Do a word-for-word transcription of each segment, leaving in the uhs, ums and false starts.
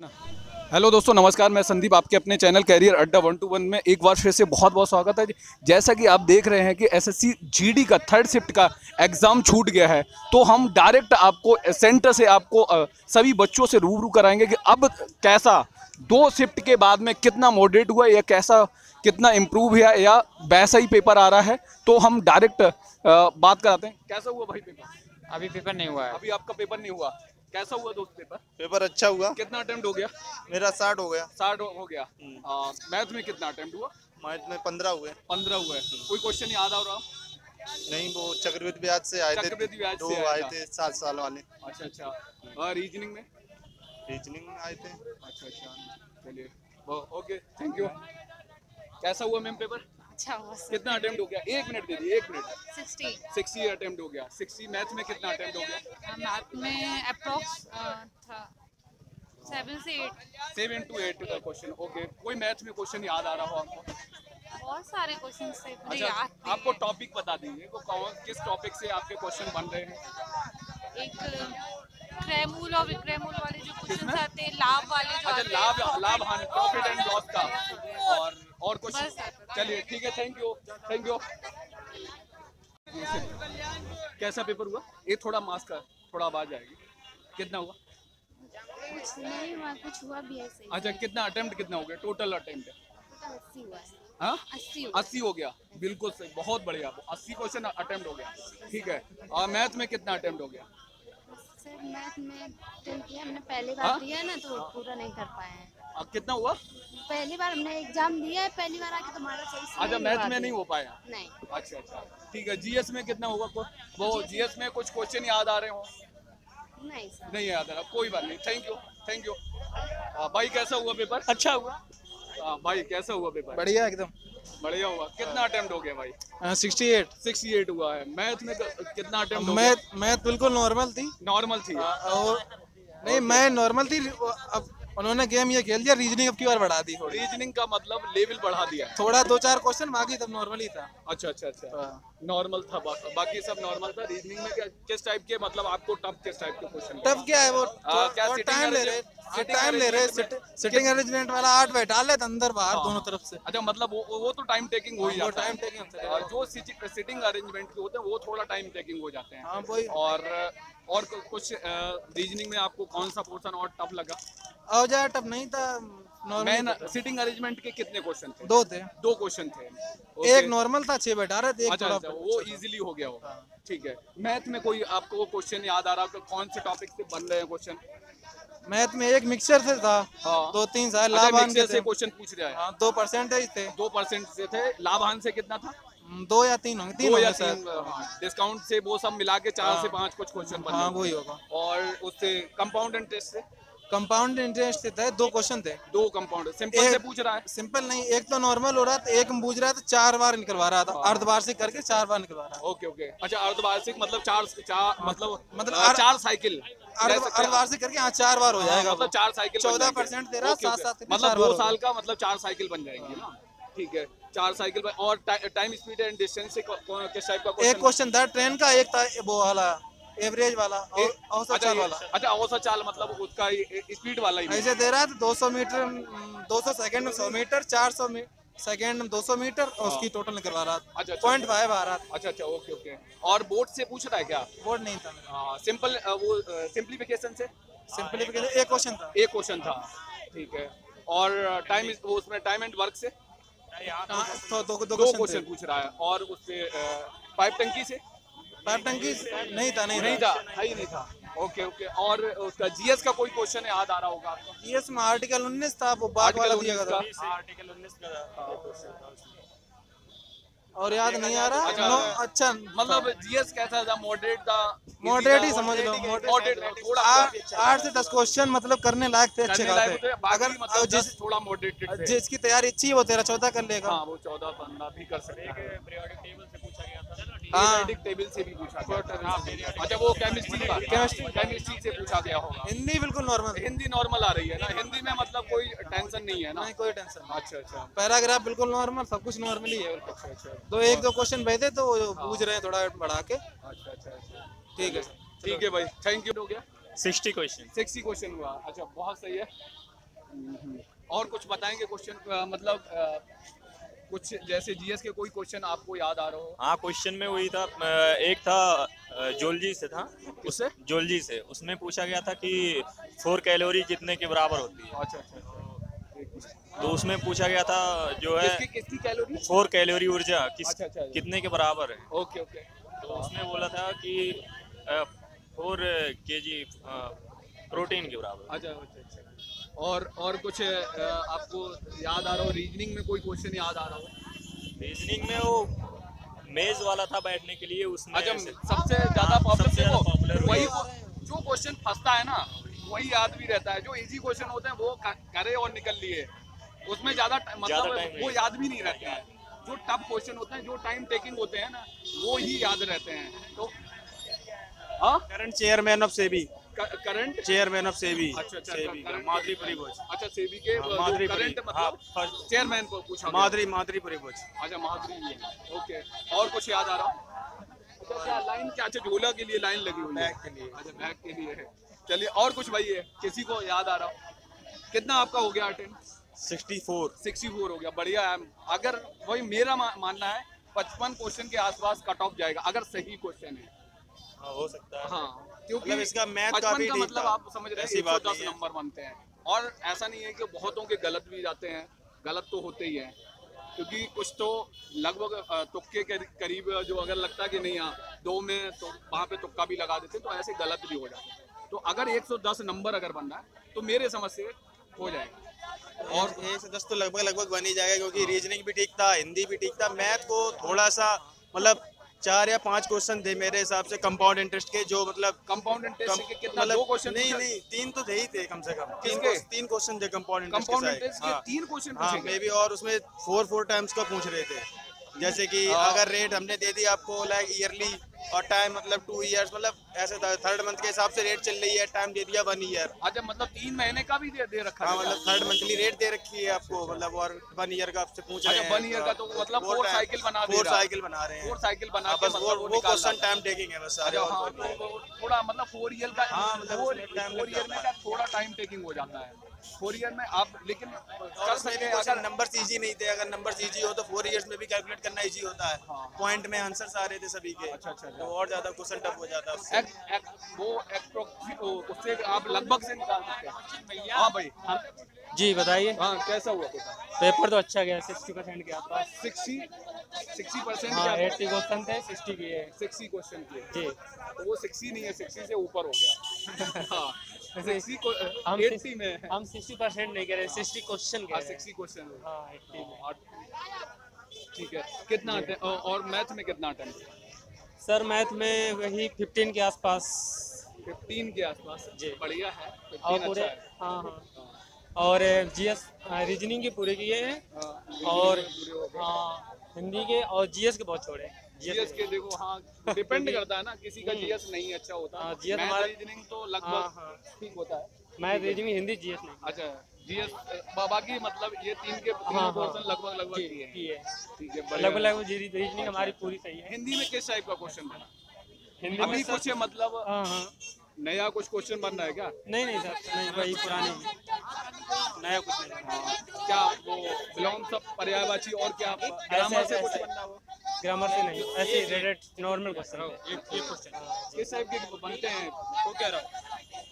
Hello दोस्तों, नमस्कार। मैं संदीप, आपके अपने channel career Adda one two one में एक बार फिर से बहुत बहुत स्वागत है। जैसा कि आप देख रहे हैं कि एसएससी जीडी का थर्ड शिफ्ट का एग्ज़ाम छूट गया है, तो हम डायरेक्ट आपको सेंटर से आपको अ, सभी बच्चों से रूबरू कराएंगे कि अब कैसा दो शिफ्ट के बाद में कितना मॉडरेट हुआ या कैसा कितना इम्प्रूव हुआ या वैसा ही पेपर आ रहा है। तो हम डायरेक्ट बात कराते हैं। कैसा हुआ भाई पेपर? अभी पेपर नहीं हुआ है। अभी आपका पेपर नहीं हुआ। कैसा हुआ दोस्त पेपर? पेपर अच्छा हुआ। कितना अटेम्प्ट हो गया? मेरा साठ हो गया। साठ हो गया। मैथ में कितना अटेम्प्ट हुआ? मैथ में पंद्रह हुए। पंद्रह हुए। कोई क्वेश्चन याद आ रहा? नहीं, वो चक्रवृद्धि ब्याज से आए थे। चक्रवृद्धि ब्याज दो से आए थे सात साल वाले। अच्छा अच्छा। और रीजनिंग में? रीजनिंग में आए थे। अच्छा अच्छा, चलिए ओके, थैंक यू। कैसा हुआ मैम पेपर? अच्छा हुआ सर। कितना अटेम्प्ट हो गया? एक मिनट दीजिए, एक मिनट। साठ सिक्सटी अटेम्प्ट हो गया। सिक्सटी। मैथ में कितना अटेम्प्ट हो गया? मैथ में अप्रोक्स था सेवन से एट। सेवन टू एट का क्वेश्चन। ओके, कोई मैथ में क्वेश्चन याद आ रहा हो आपको? बहुत सारे क्वेश्चन थे, मुझे अच्छा, याद नहीं आपको है। टॉपिक बता दीजिए, वो कौन किस टॉपिक से आपके क्वेश्चन बन रहे हैं? एक क्रयमूल और विक्रयमूल वाले जो क्वेश्चन किसमें? आते हैं, लाभ वाले जो अच्छा, आते लाभ हैं। लाभ हानि, प्रॉफिट एंड लॉस का। और और कुछ? बस। चलिए ठीक है, थैंक यू थैंक यू। कैसा पेपर हुआ? ये थोड़ा मास्क का थोड़ा आवाज आएगी। कितना हुआ? कुछ नहीं हुआ, कुछ हुआ भी ऐसे ही। अच्छा, कितना अटेम्प्ट कितना हो गया? टोटल अटेम्प्ट टोटल अस्सी हुआ है। हाँ, अस्सी हुआ। अस्सी हो गया। बिल्कुल सही, बहुत बढ़िया। अस्सी क्वेश्चन अटेम्प्ट हो गया। ठीक है। और मैथ में कितना अटेम्प्ट हो गया? सर मैथ में अटेम्प्ट किया हमने, पहली हाँ? बार दिया ना तो पूरा नहीं कर पाए हैं। अब कितना हुआ? पहली बार हमने एग्जाम दिया है, पहली बार आके तुम्हारा सही से अच्छा, नहीं मैथ हुआ में अभी। नहीं हो पाया? नहीं। अच्छा अच्छा, ठीक है। जीएस में कितना होगा? को- वो जीएस में कुछ क्वेश्चन याद आ रहे हो? नहीं सर। नहीं याद आ रहा, कोई बात नहीं। Thank you thank you. भाई कैसा हुआ पेपर? अच्छा हुआ। आ, भाई कैसा हुआ पेपर? बढ़िया एकदम। बढ़िया हुआ। कितना अटेम्प्ट हो गया भाई? Sixty eight. सिक्सटी एट हुआ है। मैथ में क- कितना अटेम्प्ट हो गया? मैथ मैथ बिल्कुल नॉर्मल थी। नॉर्मल थी। और नहीं, मैं नॉर्मल थी। अब उन्होंने गेम ये खेल दिया, रीजनिंग अब की बार बढ़ा दी थोड़ी। रीजनिंग का मतलब लेवल बढ़ा दिया है। थोड़ा दो चार क्वेश्चन, बाकी तब नॉर्मल ही था। अच्छा अच्छा अच्छा, नॉर्मल था। बा, बाकी सब नॉर्मल था। रीजनिंग में क्या किस टाइप के, मतलब आपको टफ किस टाइप के क्वेश्चन? टफ क्या है वो? हाँ, क्या थोड़ा sitting टाइम ले रहे arrangement- sitting टाइम ले रहे arrangement में- सिटिंग अरेंजमेंट वाला आठ बैठा लेते अंदर बाहर दोनों तरफ से। अच्छा, मतलब वो वो तो टाइम टेकिंग हो ही वो जाता है। टाइम टेकिंग होता है। और जो सिटिंग अरेंजमेंट के होते हैं वो थोड़ा टाइम टेकिंग हो जाते हैं। हाँ वही। और और कु- कुछ रीजनिंग में आपको कौन सा पोर्शन और टफ लगा? और ज्यादा टफ नहीं था, नॉर्मल। मैन सिटिंग अरेंजमेंट के कितने क्वेश्चन थे? दो थे। दो क्वेश्चन थे। एक नॉर्मल था, छह बैठा रहे थे, एक अच्छा थोड़ा अच्छा, वो इजीली हो गया होगा। ठीक है। मैथ में कोई आपको क्वेश्चन याद आ रहा है? कौन से टॉपिक से बन रहे हैं क्वेश्चन? मैथ में एक मिक्सचर से था। हाँ। दो तीन साल अच्छा, लाभान mixture के से थे। क्वेश्चन पूछ रहा है। हाँ, दो परसेंटेज थे। दो परसेंट से थे। लाभांश से कितना था? हम्म, दो या तीन होंगे, तीन दो या होंगे तीन। शायद। हाँ, डिस्काउंट से वो सब मिला के चार हाँ। से पांच कुछ क्वेश्चन बन हाँ रहे वही होगा। हैं। और उससे कंपाउंड इंटरेस्ट से कंपाउंड इंटरेस्ट से थे, दो क्वेश्चन थे। दो कंपाउंड सिंपल से एक- पूछ रहा है। सिंपल नहीं, एक तो नॉर्मल हो रहा था, एक पूछ रहा था चार बार निकलवा रहा था, अर्धवार्षिक करके चार बार निकलवा रहा ओके ओके। अच्छा, अर्धवार्षिक मतलब चार चार मतलब मतलब अ, अर्ध- चार साइकिल था। कह अर्ध- सकते हैं। अर्धवार्षिक करके हाँ चार बार हो जाएगा मतलब वो। चार साइकिल बन चौदह जाएंगे। परसेंट दे रहा, ओके, सात ओके। सात मतलब चार दो बार साल होगा। का मतलब चार साइकिल बन जाएंगे ना। ठीक है, चार साइकिल बन। और टाइम स्पीड एंड डिस्टेंस से कौ- कौन- किस टाइप का एक क्वेश्चन? क्वेश्चन था ट्रेन का, एक था वो वाला एवरेज वाला, औ- औसत अच्छा चाल ये- वाला। अच्छा, औसत चाल मतलब उसका स्पीड वाला ही। ऐसे दे रहा था दो सौ मीटर, दो सौ सेकंड में सौ मीटर, चार सौ सेकंड में दो सौ मीटर, और उसकी टोटल निकलवा रहा था। अच्छा, अच्छा। पॉइंट फाइव आ रहा था। अच्छा अच्छा, ओके ओके। और बोर्ड से पूछ रहा है क्या? बोर्ड नहीं था। सिंपल वो सिंप्लीफिकेशन से सिंपलीफिकेशन एक क्वेश्चन था। एक क्वेश्चन था। ठीक है। और टाइम वो उसमें टाइम एंड वर्क से हाँ, तो दो दो दो क्वेश्चन क्वेश्चन थे। पूछ रहा है। और उससे पाइप टंकी से पाइप टंकी नहीं था, नहीं नहीं था, है ही नहीं था। Okay okay. और उसका जीएस का कोई क्वेश्चन याद आ रहा होगा आपको? जीएस में आर्टिकल उन्नीस था, वो बाग वाला दिया गया था। आर्टिकल उन्नीस का। और याद नहीं आ रहा। अच्छा। नो, अच्छा मतलब जीएस कैसा था? मॉडरेट था? मॉडरेट ही समझ लो। मॉडरेट थोड़ा आठ आठ से दस क्वेश्चन मतलब करने लायक थे, अच्छे करने लायक खासे। होते हैं, बाकी अगर मतलब जिस दस थोड़ा मॉडरेटेड थे। जिसकी तैयारी अच्छी है वो तेरह चौदह कर लेगा। हाँ, वो चौदह पंद्रह भी कर सकते हैं। पीरियोडिक टेबल से पूछा गया था ना। हाँ। पीरियोडिक टेबल से भी पूछा गया था। अच्छा, वो केमिस्ट्री का केमिस्ट्री केमिस्ट्री से पूछा गया होगा। हिंदी बिल्कुल नॉर्मल। हिंदी नॉर्मल आ रही है ना? हिंदी में मतलब कोई टेंशन नहीं है ना? नहीं, कोई टेंशन नहीं। अच्छा अच्छा पैराग्राफ बिल्कुल नॉर्मल, सब कुछ नॉर्मल ही है। अच्छा अच्छा तो एक दो क्वेश्चन भेजे तो वो पूछ रहे हैं थोड़ा बढ़ा के। अच्छा अच्छा अच्छा। ठीक है, ठीक है भाई, थैंक यू। हो गया सिक्सटी क्वेश्चन। सिक्सटी क्वेश्चन हुआ। अच्छा, बहुत सही है। और कुछ बताएंगे क्वेश्चन, मतलब अ, कुछ जैसे जीएस के कोई क्वेश्चन आपको याद आ रहा हो? हाँ, क्वेश्चन में वही था, अ, एक था जोलजी से था, उससे जोलजी से उसमें पूछा गया था कि फोर कैलोरी कितने के बराबर होती है। अच्छा अच्छा अच्छा। तो उसमें पूछा गया था जो है किसकी किसकी कैलोरी? फोर कैलोरी ऊर्जा किस अच्छा, अच्छा, अच्छा। कितने के बराबर है। Okay okay. तो उसमें बोला था कि फोर के जी प्रोटीन के बराबर। अच्छा अच्छा अच्छा। और और कुछ अ, आपको याद आ रहा हो? रीजनिंग में कोई क्वेश्चन याद आ रहा हो? रीजनिंग में वो मेज वाला था बैठने के लिए, उसमें अच्छा, से- सबसे ज्यादा प्रॉब्लम सबसे ज्यादा देखो popular वही वही को- जो क्वेश्चन फंसता है ना वही याद भी रहता है। जो इजी क्वेश्चन होते हैं वो क- करे और निकल लिए, उसमें ज्यादा टा- ज्यादा मतलब time वो नहीं। याद भी नहीं रहते हैं। जो टफ क्वेश्चन होते हैं, जो टाइम टेकिंग होते हैं ना, वो ही याद रहते हैं। तो हाँ, current chairman of SEBI, current chairman of SEBI, अच्छा अच्छा सेबी का current- माधुरी परिभोज, अच्छा सेबी के हाँ, माधुरी करंट परी- मतलब हाँ, फर्स्ट- चेयरमैन को पूछा गया। माधुरी माधुरी परिभोज। अच्छा माधुरी जी है। ओके, और कुछ याद आ रहा हो? अच्छा क्या लाइन, क्या अच्छा झोला के लिए लाइन लगी हुई है? बैग के लिए। अच्छा बैग के लिए है। चलिए, और कुछ भाई है किसी को याद आ रहा हो? कितना आपका हो गया attend? Sixty four. Sixty four हो गया, बढ़िया है। अगर वही मेरा मा, मानना है पचपन क्वेश्चन के आसपास कट ऑफ जाएगा अगर सही क्वेश्चन है। हाँ, हो सकता है। हाँ, क्योंकि मतलब इसका मैथ पचपन काफी का ठीक मतलब था। आप समझ रहे हैं ऐसी एक सौ बात दस नहीं है। नंबर बनते हैं। और ऐसा नहीं है कि बहुतों के गलत भी जाते हैं, गलत तो होते ही हैं, क्योंकि कुछ तो लगभग अ, तुक्के के करीब जो अगर लगता है कि नहीं हाँ दो में, तो वहाँ पे तुक्का भी लगा देते हैं, तो ऐसे गलत भी हो जाते हैं। तो अगर एक सौ दस नंबर अगर बन रहा है तो मेरे समझ से हो जाएगा। और एक से दस तो लगभग लगभग बन ही जाएगा, क्योंकि रीजनिंग भी ठीक था, हिंदी भी ठीक था। मैथ को थोड़ा सा मतलब चार या पांच क्वेश्चन थे मेरे हिसाब से कंपाउंड इंटरेस्ट के, जो मतलब कंपाउंड इंटरेस्ट कम- के कितना, मतलब दो क्वेश्चन? नहीं नहीं तीन तो थे ही थे कम से कम। तीन किसके? क्वेश्चन- तीन क्वेश्चन थे कंपाउंड इंटरेस्ट कंपाउंड के इंटरेस्ट शायद। के तीन क्वेश्चन हाँ, पूछे मे गए। बी, और उसमें फोर फोर टाइम्स का पूछ रहे थे, जैसे कि हाँ। अगर रेट हमने दे दी आपको लाइक ईयरली और टाइम मतलब टू इयर्स, मतलब ऐसे थर्ड मंथ के हिसाब से रेट चल रही है, टाइम दे दिया वन ईयर। अच्छा, मतलब तीन महीने का भी दे, दे रखा हाँ, है मतलब थर्ड मंथली रेट दे रखी है आपको, मतलब और वन ईयर का आपसे पूछ रहे अच्छा, हैं। one year का तो मतलब four cycle बना दे फोर रहा है। साइकिल बना रहे हैं। फोर साइकिल बना हाँ, के बस वो मतलब वो निकाल क्वेश्चन रहा है। टाइम टेकिंग है बस सारे। अच्छा, और हाँ, कोई नहीं। तो वो थोड़ा मतलब फोर ईयर का, हाँ, मतलब फोर उसमें time फोर लग ईयर में जाता का थोड़ा टाइम टेकिंग हो जाता है। फोर ईयर में आप लेकिन और कर उसमें सकते भी हैं क्वेश्चन अगर नंबर्स इजी नहीं थे। अगर नंबर्स इजी हो तो फोर इयर्स में भी कैलकुलेट करना इजी होता है। हाँ। पॉइंट में आंसर्स आ रहे थे सभी के। अच्छा, अच्छा, अच्छा। तो और ज्यादा क्वेश्चन टफ हो जाता है उससे। एक, एक, वो approxi- वो उससे आप लगभग से निकाल सकते हैं। हाँ भाई, जी बताइए। हाँ कैसा हुआ पेपर? पेपर तो अच्छा गया, सिक्सटी परसेंट के आसपास। सिक्सटी सिक्सटी परसेंट हाँ, क्या? एट्टी क्वेश्चन थे, सिक्सटी किए हैं। सिक्सटी क्वेश्चन किए जी। तो वो सिक्सटी नहीं है, सिक्सटी से ऊपर हो गया। हाँ, सिक्सटी को हम एट्टी में है। हम सिक्सटी परसेंट नहीं कह रहे, सिक्सटी क्वेश्चन कह हाँ, रहे हैं। सिक्सटी क्वेश्चन हो हाँ, एट्टी में। गया। ठीक है, कितना अटे- और और मैथ में कितना अटेम्प्ट? सर मैथ में वही फिफ्टीन के आसपास। फिफ्टीन के आसपास। जी। बढ़िया है, और फिफ्टीन पूरे, अच्छा है। हाँ हाँ, और जीएस रीजनिंग के पूरे किए हैं, हाँ, और पूरे हो गए। हाँ हिंदी के और जीएस के बहुत छोड़े। जीएस के देखो, हाँ डिपेंड करता है ना, किसी का जीएस नहीं अच्छा होता। हाँ, G S मैथ हमारा- रीजनिंग तो हाँ लगभग हाँ, ठीक होता है। मैथ रीजनिंग हिंदी जीएस नहीं। अच्छा, जीएस बाकी मतलब ये तीन के तीन हाँ, हाँ। पोर्शन लगभग लगभग जी, किए हैं। किए। ठीक है, लगभग बढ़िया। लगभग रीजनिंग हमारी पूरी सही है। हिंदी में किस टाइप का क्वेश्चन बना? हिंदी अभी में सर- कुछ मतलब हाँ हाँ, नया कुछ क्वेश्चन बन रहा है क्या? नहीं नहीं सर, नहीं वही पुरानी ही। नया कुछ नहीं। क्या वो विलोम सब पर्यायवाची और क्या ग्रामर से कुछ ऐसे- बनना हो? ग्रामर से नहीं, ऐसे रेडेड नॉर्मल क्वेश्चन। किस टाइप के बनते हैं? तो कह रहा हूँ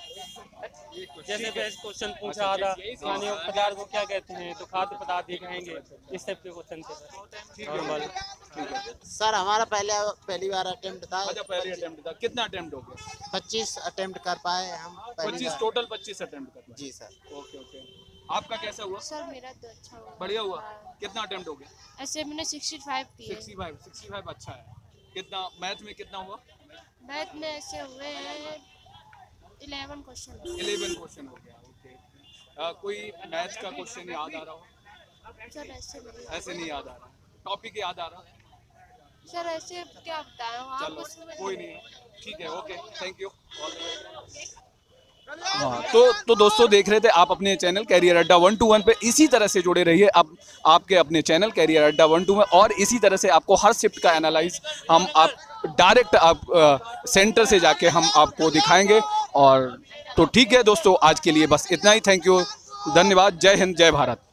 जैसे बेस क्वेश्चन पूछा था, पानी पदार्थ को क्या कहते हैं, तो खाद्य पदार्थ ही कहेंगे। इस टाइप के क्वेश्चन थे नॉर्मल। ठीक है। सर हमारा पहले पहली बार अटेम्प्ट था। अच्छा, पहले अटेम्प्ट था। कितना अटेम्प्ट हो गया? पच्चीस अटेम्प्ट कर पाए हम पहली पच्चीस बार। टोटल पच्चीस अटेम्प्ट कर पाए। जी सर। Okay okay. आपका कैसा हुआ? सर मेरा तो अच्छा हुआ। बढ़िया हुआ। हाँ। कितना अटेम्प्ट हो गया? ऐसे मैंने सिक्सटी फाइव किए। सिक्सटी फाइव सिक्सटी फाइव अच्छा है। कितना मैथ में कितना हुआ? मैथ में ऐसे हुए हैं इलेवन क्वेश्चन। इलेवन क्वेश्चन हो गया। ओके। आ, कोई मैथ का क्वेश्चन याद आ रहा हो? सर ऐसे नहीं। ऐसे नहीं याद आ रहा। टॉपिक याद आ रहा? सर ऐसे क्या बताएं आप चलो उसमें। कोई नहीं, ठीक है, ओके, थैंक यू। हाँ, तो तो दोस्तों देख रहे थे आप अपने channel career Adda one two one पे। इसी तरह से जुड़े रहिए आप आपके अपने channel career Adda one two में, और इसी तरह से आपको हर शिफ्ट का एनालाइज हम आप डायरेक्ट आप आ, सेंटर से जाके हम आपको दिखाएंगे। और तो ठीक है दोस्तों, आज के लिए बस इतना ही। Thank you. धन्यवाद। जय हिंद, जय भारत।